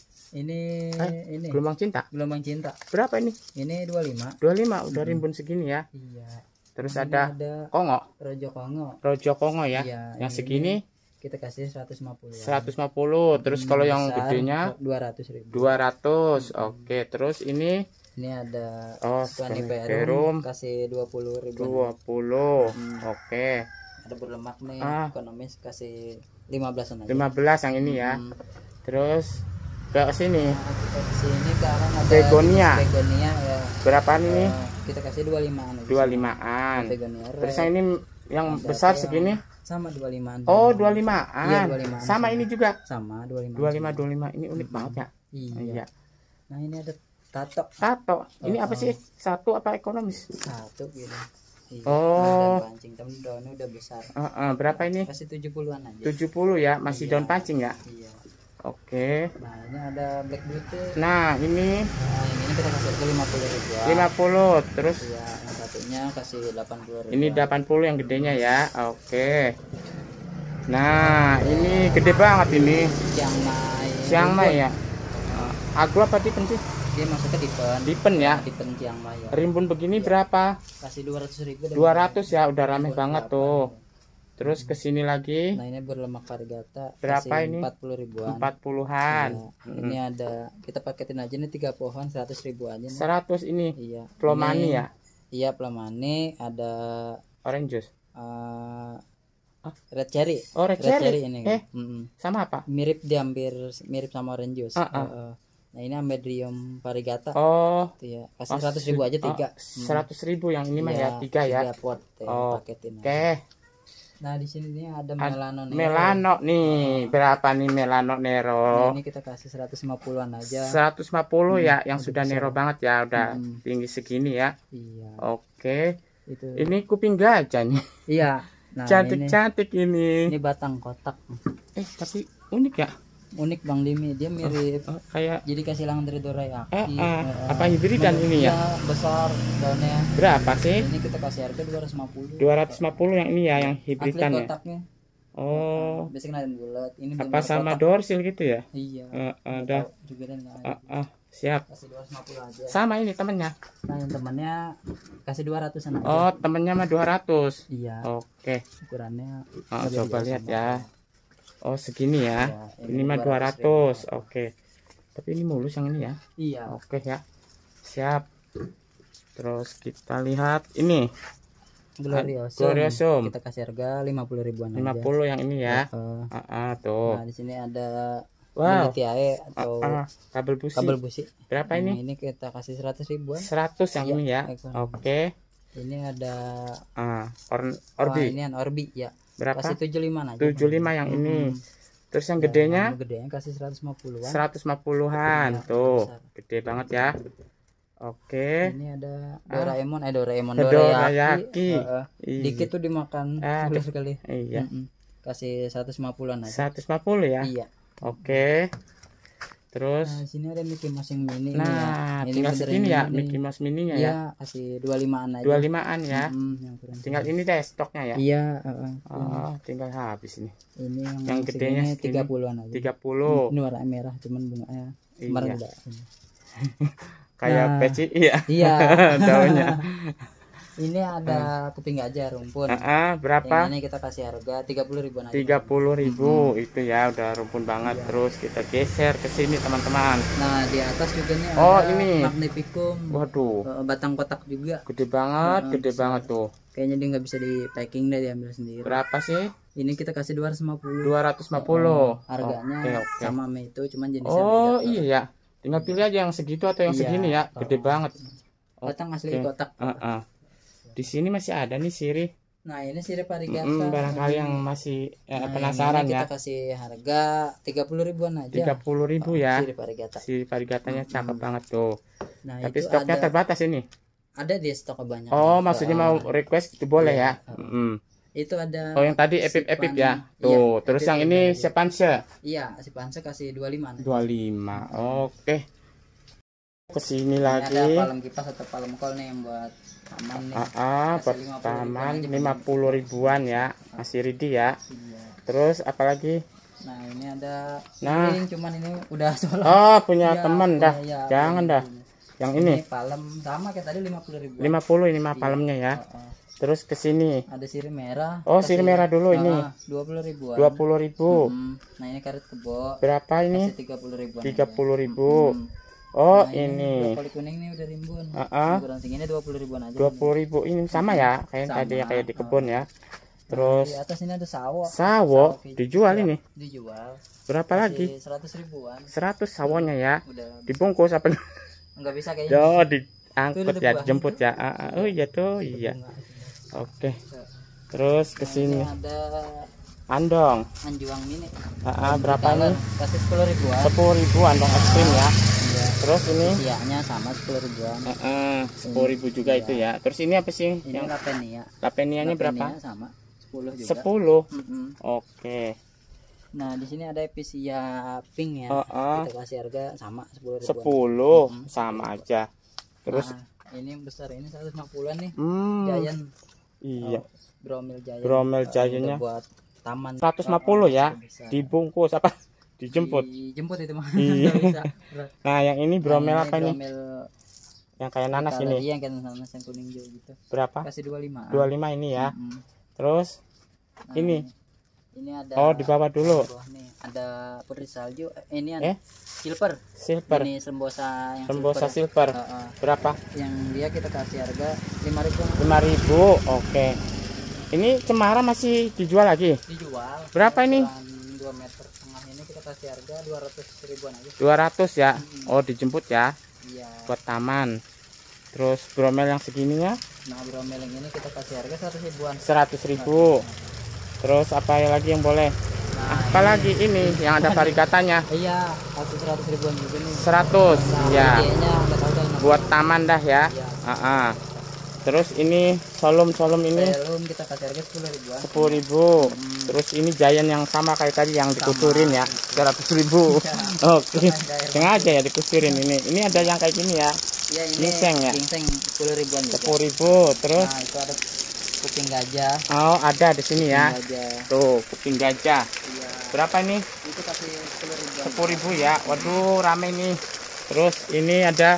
[SPEAKER 2] Ini
[SPEAKER 1] eh,
[SPEAKER 2] ini
[SPEAKER 1] gelombang cinta.
[SPEAKER 2] Gelombang cinta.
[SPEAKER 1] Berapa ini?
[SPEAKER 2] Ini dua puluh lima.
[SPEAKER 1] dua puluh lima udah hmm. rimbun segini ya.
[SPEAKER 2] Iya.
[SPEAKER 1] Terus
[SPEAKER 2] ini
[SPEAKER 1] ada, ada Kongo.
[SPEAKER 2] Rojo Kongo.
[SPEAKER 1] Rojo Kongo ya.
[SPEAKER 2] Iya,
[SPEAKER 1] yang segini
[SPEAKER 2] kita kasih seratus lima puluh.
[SPEAKER 1] seratus lima puluh. Terus hmm, kalau yang gedenya
[SPEAKER 2] dua ratus ribu.
[SPEAKER 1] dua ratus. Hmm. Oke, terus ini
[SPEAKER 2] ini ada
[SPEAKER 1] oh, Spaniferum
[SPEAKER 2] kasih dua puluh ribu.
[SPEAKER 1] dua puluh. Hmm. Oke.
[SPEAKER 2] Ada berlemak nih,
[SPEAKER 1] ah.
[SPEAKER 2] ekonomis kasih lima belasan aja.
[SPEAKER 1] lima belas yang ini ya. Hmm. Terus ke sini.
[SPEAKER 2] Nah, kita ke sini sekarang ada
[SPEAKER 1] begonia.
[SPEAKER 2] Begonia ya.
[SPEAKER 1] Berapa nih?
[SPEAKER 2] Uh, kita kasih dua puluh limaan.
[SPEAKER 1] dua puluh limaan.
[SPEAKER 2] Begonia.
[SPEAKER 1] Terus yang ini yang ada besar segini?
[SPEAKER 2] Sama dua puluh limaan.
[SPEAKER 1] Oh, dua puluh limaan.
[SPEAKER 2] Iya, dua puluh limaan.
[SPEAKER 1] Sama ini juga.
[SPEAKER 2] Sama dua puluh lima.
[SPEAKER 1] dua puluh lima dua puluh lima. Ini unik hmm. banget ya.
[SPEAKER 2] Iya.
[SPEAKER 1] iya.
[SPEAKER 2] Nah, ini ada tato.
[SPEAKER 1] Tato. Ini
[SPEAKER 2] oh,
[SPEAKER 1] apa sih? Satu apa ekonomis?
[SPEAKER 2] Satu gitu. Iya,
[SPEAKER 1] oh,
[SPEAKER 2] daun pancing, tapi daunnya udah besar.
[SPEAKER 1] Uh, uh, berapa ini?
[SPEAKER 2] Kasih tujuh puluhan aja.
[SPEAKER 1] tujuh puluh ya, masih iya. daun pancing ya?
[SPEAKER 2] Iya.
[SPEAKER 1] Oke.
[SPEAKER 2] Nah, ini ada Black Beauty.
[SPEAKER 1] Nah, ini
[SPEAKER 2] Nah, yang ini kita kasih ke lima puluh ribu.
[SPEAKER 1] lima puluh, terus
[SPEAKER 2] iya, yang satunya kasih delapan puluh ribu.
[SPEAKER 1] Ini delapan puluh yang gedenya ya. Oke. Nah, ini gede banget ini.
[SPEAKER 2] Chiang Mai.
[SPEAKER 1] Chiang Mai ya. Agro apa dipen sih?
[SPEAKER 2] Dia masuk ke dipen.
[SPEAKER 1] Dipen ya.
[SPEAKER 2] Dipen Chiang Mai ya.
[SPEAKER 1] Rimbun begini ya. Berapa?
[SPEAKER 2] Kasih dua ratus ribu.
[SPEAKER 1] dua ratus ya, udah rame banget tuh. Terus ke sini lagi.
[SPEAKER 2] Nah, ini berlemak varigata.
[SPEAKER 1] Berapa ini?
[SPEAKER 2] empat puluh ribuan.
[SPEAKER 1] empat puluhan.
[SPEAKER 2] Ya, hmm. Ini ada kita paketin aja nih tiga pohon seratus ribu aja nih.
[SPEAKER 1] seratus ini.
[SPEAKER 2] Iya.
[SPEAKER 1] Plomani ya?
[SPEAKER 2] Iya, Plomani, ada
[SPEAKER 1] orange juice.
[SPEAKER 2] uh, red cherry.
[SPEAKER 1] Oh, red, red cherry. cherry
[SPEAKER 2] ini.
[SPEAKER 1] Eh,
[SPEAKER 2] mm -mm.
[SPEAKER 1] sama apa?
[SPEAKER 2] Mirip dia hampir mirip sama orange juice. Uh, uh. Uh, nah ini Amedrium variegata.
[SPEAKER 1] Oh,
[SPEAKER 2] itu ya. Kasih seratus ribu aja tiga.
[SPEAKER 1] Seratus oh, ribu yang ini mah ya tiga ya.
[SPEAKER 2] Tiga pot ya,
[SPEAKER 1] oh,
[SPEAKER 2] paketin.
[SPEAKER 1] Oke. Okay.
[SPEAKER 2] Nah di sini nih ada Melano Nero.
[SPEAKER 1] Melano nih, oh. berapa nih Melano Nero?
[SPEAKER 2] Nah, ini kita kasih seratus lima puluhan aja.
[SPEAKER 1] seratus lima puluh hmm, ya, yang sudah besar. Nero banget ya, udah hmm. tinggi segini ya.
[SPEAKER 2] Iya.
[SPEAKER 1] Oke. Itu. Ini kuping gajah nih.
[SPEAKER 2] Iya.
[SPEAKER 1] Nah, cantik-cantik ini,
[SPEAKER 2] ini. Ini batang kotak.
[SPEAKER 1] Eh tapi unik ya.
[SPEAKER 2] Unik Bang Dimi, dia mirip
[SPEAKER 1] oh, oh, kayak.
[SPEAKER 2] Jadi kasih langan dari Dorayaki.
[SPEAKER 1] Eh, eh, uh, apa hibridan ini ya?
[SPEAKER 2] Besar daunnya.
[SPEAKER 1] Berapa sih?
[SPEAKER 2] Ini kita kasih harga dua ratus lima puluh.
[SPEAKER 1] dua ratus lima puluh yang ini ya, yang hibridan ya.
[SPEAKER 2] Kotaknya.
[SPEAKER 1] Oh.
[SPEAKER 2] Biasanya ada bulat. Ini
[SPEAKER 1] apa sama dorsil gitu ya?
[SPEAKER 2] Iya.
[SPEAKER 1] Uh, ada.
[SPEAKER 2] Juga
[SPEAKER 1] uh, uh, siap.
[SPEAKER 2] Kasih dua ratus lima puluh aja.
[SPEAKER 1] Sama ini temennya.
[SPEAKER 2] Nah, yang temennya kasih dua ratusan aja.
[SPEAKER 1] Oh, temennya mah dua ratus.
[SPEAKER 2] Iya.
[SPEAKER 1] Oke.
[SPEAKER 2] Ukurannya.
[SPEAKER 1] Oh, coba lihat ya. Oh, segini ya. ya ini, ini mah dua ratus. Oke. Tapi ini mulus yang ini ya.
[SPEAKER 2] Iya.
[SPEAKER 1] Oke ya. Siap. Terus kita lihat ini.
[SPEAKER 2] Gloriosum.
[SPEAKER 1] Gloriosum.
[SPEAKER 2] Kita kasih harga lima puluh ribuan
[SPEAKER 1] lima puluh aja. Yang ini ya. Uh, uh, uh, tuh.
[SPEAKER 2] Nah, di sini ada
[SPEAKER 1] wow.
[SPEAKER 2] Tiae atau
[SPEAKER 1] uh, uh, kabel busi.
[SPEAKER 2] Kabel busi.
[SPEAKER 1] Berapa ini?
[SPEAKER 2] Nah, ini kita kasih seratus ribuan.
[SPEAKER 1] seratus yang ya, ini ya. Oke. Okay.
[SPEAKER 2] Ini ada
[SPEAKER 1] uh, or, Orbi.
[SPEAKER 2] Oh, ini Orbi ya.
[SPEAKER 1] Berapa?
[SPEAKER 2] Kasih tujuh puluh lima aja.
[SPEAKER 1] tujuh puluh lima yang hmm. ini. Terus yang
[SPEAKER 2] ya,
[SPEAKER 1] gedenya?
[SPEAKER 2] Yang gedenya kasih seratus lima puluhan.
[SPEAKER 1] seratus lima puluhan. Ya, tuh. Besar. Gede banget ya. Oke.
[SPEAKER 2] Ini ada Doraemon, ah. eh Doraemon
[SPEAKER 1] Dorayaki.
[SPEAKER 2] Uh, uh, dikit tuh dimakan
[SPEAKER 1] ah,
[SPEAKER 2] sekali.
[SPEAKER 1] Iya.
[SPEAKER 2] Mm -mm. Kasih seratus lima puluhan aja.
[SPEAKER 1] seratus lima puluh ya?
[SPEAKER 2] Iya.
[SPEAKER 1] Oke. Terus
[SPEAKER 2] nah, sini ada Mickey Mouse yang mini.
[SPEAKER 1] Nah,
[SPEAKER 2] ya. Ini
[SPEAKER 1] tinggal segini ya Mickey Mouse mininya ya.
[SPEAKER 2] Iya, kasih dua puluh limaan aja.
[SPEAKER 1] dua puluh limaan ya.
[SPEAKER 2] Mm -hmm,
[SPEAKER 1] tinggal ini deh stoknya ya.
[SPEAKER 2] Iya, uh, uh,
[SPEAKER 1] oh, tinggal habis ini.
[SPEAKER 2] Ini yang,
[SPEAKER 1] yang gedenya
[SPEAKER 2] tiga puluhan aja.
[SPEAKER 1] tiga puluh.
[SPEAKER 2] Ini warna merah cuman bunganya kemarin udah.
[SPEAKER 1] Kayak nah, peci iya.
[SPEAKER 2] Iya.
[SPEAKER 1] Daunnya.
[SPEAKER 2] Ini ada kuping gajah rumpun.
[SPEAKER 1] Uh, uh, berapa?
[SPEAKER 2] Yang ini kita kasih harga tiga puluh ribuan aja.
[SPEAKER 1] tiga puluh ribu hmm. itu ya udah rumpun banget. Iya. Terus kita geser ke sini teman-teman.
[SPEAKER 2] Nah, di atas juga nih
[SPEAKER 1] oh,
[SPEAKER 2] ada
[SPEAKER 1] ini
[SPEAKER 2] Magnificum.
[SPEAKER 1] Waduh.
[SPEAKER 2] Batang kotak juga.
[SPEAKER 1] Gede banget, uh, gede
[SPEAKER 2] besar.
[SPEAKER 1] banget tuh.
[SPEAKER 2] Kayaknya dia nggak bisa di packing deh, diambil sendiri.
[SPEAKER 1] Berapa sih?
[SPEAKER 2] Ini kita kasih dua ratus lima puluh.
[SPEAKER 1] dua ratus lima puluh.
[SPEAKER 2] Uh, harganya okay, okay. sama sama itu, cuman jenisnya
[SPEAKER 1] oh, beda. Oh, iya ya. Tinggal pilih aja yang segitu atau yang iya, segini ya. Gede oh. banget.
[SPEAKER 2] Batang asli okay. kotak.
[SPEAKER 1] Uh -uh. Di sini masih ada nih sirih.
[SPEAKER 2] Nah, ini sirih varigata.
[SPEAKER 1] Mm, barangkali yang masih ya,
[SPEAKER 2] nah,
[SPEAKER 1] penasaran
[SPEAKER 2] ini
[SPEAKER 1] ya.
[SPEAKER 2] Kita kasih harga tiga puluh ribuan aja.
[SPEAKER 1] tiga puluh ribu ya.
[SPEAKER 2] Sirih varigata.
[SPEAKER 1] Sirih varigatanya hmm. cakep banget tuh.
[SPEAKER 2] Nah,
[SPEAKER 1] tapi stoknya ada, terbatas ini.
[SPEAKER 2] Ada di stok banyak.
[SPEAKER 1] Oh, maksudnya mau request itu boleh ya. ya?
[SPEAKER 2] Uh,
[SPEAKER 1] mm.
[SPEAKER 2] Itu ada.
[SPEAKER 1] Oh, yang tadi epip-epip ya. Tuh, ya, terus epip yang ini Sepanse.
[SPEAKER 2] Iya, Sepanse kasih dua puluh lima.
[SPEAKER 1] dua puluh lima. Oke. Kesini
[SPEAKER 2] ini
[SPEAKER 1] lagi.
[SPEAKER 2] Ada palem kipas atau palem kol nih yang buat taman nih.
[SPEAKER 1] Ah, ah buat taman lima puluh ribuan ya. Masih ready ya. Iya. Terus apalagi?
[SPEAKER 2] Nah, ini ada
[SPEAKER 1] nah.
[SPEAKER 2] Ring, cuman ini udah solar.
[SPEAKER 1] Oh, punya ya,
[SPEAKER 2] punya,
[SPEAKER 1] temen dah.
[SPEAKER 2] Ya,
[SPEAKER 1] jangan dah. Yang ini.
[SPEAKER 2] Ini palem sama kayak tadi lima puluh ribu.
[SPEAKER 1] lima puluh ini mah palemnya ya. Oh, oh. Terus ke sini.
[SPEAKER 2] Ada sirih merah.
[SPEAKER 1] Oh, sirih merah dulu uh, ini.
[SPEAKER 2] dua puluh ribuan.
[SPEAKER 1] dua puluh ribu.
[SPEAKER 2] Hmm. Nah, ini karet kebo.
[SPEAKER 1] Berapa ini?
[SPEAKER 2] tiga puluh ribuan.
[SPEAKER 1] tiga puluh ribu. Hmm. Oh, nah, ini.
[SPEAKER 2] Brokoli kuning nih udah rimbun.
[SPEAKER 1] Heeh. Uh -uh.
[SPEAKER 2] Ukuran segini dua puluh ribuan aja.
[SPEAKER 1] dua puluh ribu. Ini sama ya, kayak sama. Tadi ya kayak di kebun ya. Terus
[SPEAKER 2] nah, di atas ini ada sawo.
[SPEAKER 1] Sawo, sawo dijual ini.
[SPEAKER 2] Dijual.
[SPEAKER 1] Berapa lagi?
[SPEAKER 2] seratus ribuan.
[SPEAKER 1] seratus sawonya ya.
[SPEAKER 2] Udah.
[SPEAKER 1] Dibungkus apa?
[SPEAKER 2] Enggak bisa kayaknya.
[SPEAKER 1] Oh, diangkut ya, dijemput ya. Uh, oh iya tuh, iya. Oke. Okay. Terus ke sini.
[SPEAKER 2] Nah, ada
[SPEAKER 1] andong.
[SPEAKER 2] Anjuang mini.
[SPEAKER 1] Heeh, berapa ini?
[SPEAKER 2] Kasih sepuluh ribuan.
[SPEAKER 1] sepuluh ribu andong es krim ya.
[SPEAKER 2] Iya.
[SPEAKER 1] Terus ini?
[SPEAKER 2] Isiannya sama sepuluh ribuan.
[SPEAKER 1] Heeh, sepuluh ribu juga iya. Itu ya. Terus ini apa sih?
[SPEAKER 2] Ini yang lapenia.
[SPEAKER 1] Lapenianya berapa?
[SPEAKER 2] Sama sepuluh juga.
[SPEAKER 1] sepuluh.
[SPEAKER 2] Mm -hmm.
[SPEAKER 1] Oke.
[SPEAKER 2] Nah, di sini ada Episia pink ya.
[SPEAKER 1] Uh -uh.
[SPEAKER 2] Kita kasih harga sama sepuluh ribuan.
[SPEAKER 1] sepuluh mm -hmm. sama aja. Terus
[SPEAKER 2] nah, ini yang besar ini seratus lima puluhan nih.
[SPEAKER 1] Hmm.
[SPEAKER 2] Giant.
[SPEAKER 1] Iya.
[SPEAKER 2] Oh, Bromel Giant.
[SPEAKER 1] Bromel Giantnya
[SPEAKER 2] buat taman.
[SPEAKER 1] seratus lima puluh ya. Dibungkus apa? Dijemput.
[SPEAKER 2] Dijemput itu mah.
[SPEAKER 1] Iya. Nah, yang ini bromel
[SPEAKER 2] nah,
[SPEAKER 1] apa
[SPEAKER 2] ini?
[SPEAKER 1] Nih?
[SPEAKER 2] Bromel
[SPEAKER 1] yang kayak nanas ini.
[SPEAKER 2] Iya, yang kayak nanas yang kuning juga gitu.
[SPEAKER 1] Berapa?
[SPEAKER 2] Kasih dua puluh lima.
[SPEAKER 1] dua puluh lima ini ya. Mm -hmm. Terus nah, ini.
[SPEAKER 2] Ini ada.
[SPEAKER 1] Oh, di bawah dulu.
[SPEAKER 2] Nih, ada putri salju. Eh, ini
[SPEAKER 1] eh?
[SPEAKER 2] silver.
[SPEAKER 1] Silver.
[SPEAKER 2] Ini sembosa yang
[SPEAKER 1] sembosa
[SPEAKER 2] silver.
[SPEAKER 1] silver.
[SPEAKER 2] Uh, uh.
[SPEAKER 1] Berapa?
[SPEAKER 2] Yang dia kita kasih harga lima ribu.
[SPEAKER 1] lima ribu. Oke. Okay. Ini cemara masih dijual lagi?
[SPEAKER 2] Dijual.
[SPEAKER 1] Berapa ini?
[SPEAKER 2] dua meter setengah ini kita kasih harga dua ratus ribuan aja.
[SPEAKER 1] dua ratus ya?
[SPEAKER 2] Hmm.
[SPEAKER 1] Oh, dijemput ya?
[SPEAKER 2] Iya.
[SPEAKER 1] Buat taman. Terus bromel yang segininya?
[SPEAKER 2] Nah, bromel yang ini kita kasih harga seratus ribuan.
[SPEAKER 1] seratus ribu. Terus apa lagi yang boleh?
[SPEAKER 2] Nah,
[SPEAKER 1] apalagi ini, ini yang ada varigatanya?
[SPEAKER 2] Iya, kasih seratus ribuan juga nih.
[SPEAKER 1] seratus.
[SPEAKER 2] Nah,
[SPEAKER 1] ya.
[SPEAKER 2] Dah,
[SPEAKER 1] buat taman dah ya.
[SPEAKER 2] Iya.
[SPEAKER 1] Uh -uh. Terus ini solum-solum ini
[SPEAKER 2] solum kita kasih harga sepuluh ribuan.
[SPEAKER 1] sepuluh ribu. Hmm. Terus ini giant yang sama kayak tadi yang dikusurin ya, seratus ribu. Ya. Oke. Okay. Sengaja ya dikusurin ini. Ini ada yang kayak gini ya.
[SPEAKER 2] Iya, ini
[SPEAKER 1] ginseng ya.
[SPEAKER 2] Ginseng sepuluh ribuan juga.
[SPEAKER 1] sepuluh ribu. Terus
[SPEAKER 2] nah, itu ada kuping gajah.
[SPEAKER 1] Oh, ada di sini ya.
[SPEAKER 2] Gajah.
[SPEAKER 1] Tuh, kuping gajah.
[SPEAKER 2] Iya.
[SPEAKER 1] Berapa ini?
[SPEAKER 2] Itu kasih sepuluh ribuan.
[SPEAKER 1] sepuluh ribu ya. Waduh, rame nih. Terus ini ada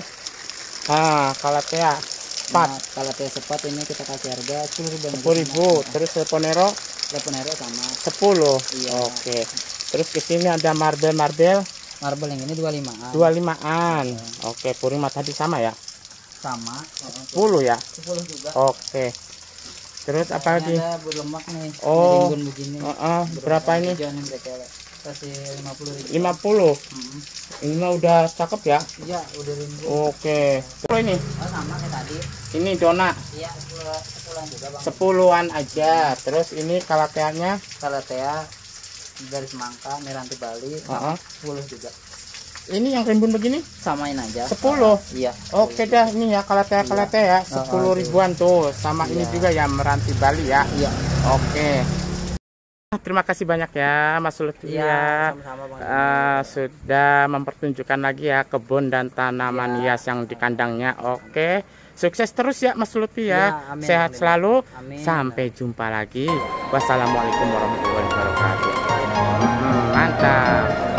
[SPEAKER 1] ah, kalatea.
[SPEAKER 2] Nah, kalau teh sepat ini kita kasih harga sepuluh ribu.
[SPEAKER 1] sepuluh ribu. Terus leponero?
[SPEAKER 2] Leponero sama
[SPEAKER 1] sepuluh.
[SPEAKER 2] Iya.
[SPEAKER 1] Oke. Terus ke sini ada marble-marble.
[SPEAKER 2] Marble yang ini dua puluh limaan.
[SPEAKER 1] dua puluh limaan. Iya. Oke, purima tadi sama ya?
[SPEAKER 2] Sama.
[SPEAKER 1] sepuluh ya?
[SPEAKER 2] sepuluh juga.
[SPEAKER 1] Oke. Terus nah, apa lagi?
[SPEAKER 2] Ada berlemak nih.
[SPEAKER 1] Oh.
[SPEAKER 2] Begini.
[SPEAKER 1] Uh -uh. Berapa ini?
[SPEAKER 2] Kasih lima puluh ribu.
[SPEAKER 1] lima puluh.
[SPEAKER 2] Hmm.
[SPEAKER 1] Ini mah udah cakep ya?
[SPEAKER 2] Iya, udah ribu.
[SPEAKER 1] Oke. Terus ini?
[SPEAKER 2] Oh, sama kayak tadi.
[SPEAKER 1] Ini dona.
[SPEAKER 2] Iya, sepuluhan juga, Bang.
[SPEAKER 1] sepuluhan aja. Terus ini kalateanya?
[SPEAKER 2] Kalatea dari semangka, meranti Bali, uh -huh. sepuluh juga.
[SPEAKER 1] Ini yang rimbun begini?
[SPEAKER 2] Samain aja.
[SPEAKER 1] sepuluh.
[SPEAKER 2] Iya.
[SPEAKER 1] Oke dah, ini ya kalatea kalatea ya, sepuluh ribuan tuh. Sama iya. Ini juga ya meranti Bali ya.
[SPEAKER 2] Iya.
[SPEAKER 1] Oke. Terima kasih banyak ya Mas Lutfi ya, uh, sudah mempertunjukkan lagi ya kebun dan tanaman ya. hias yang di kandangnya. Oke, sukses terus ya Mas Lutfi ya, ya amin, sehat amin. selalu. Amin. Sampai jumpa lagi. Wassalamualaikum warahmatullahi wabarakatuh. Hmm, mantap.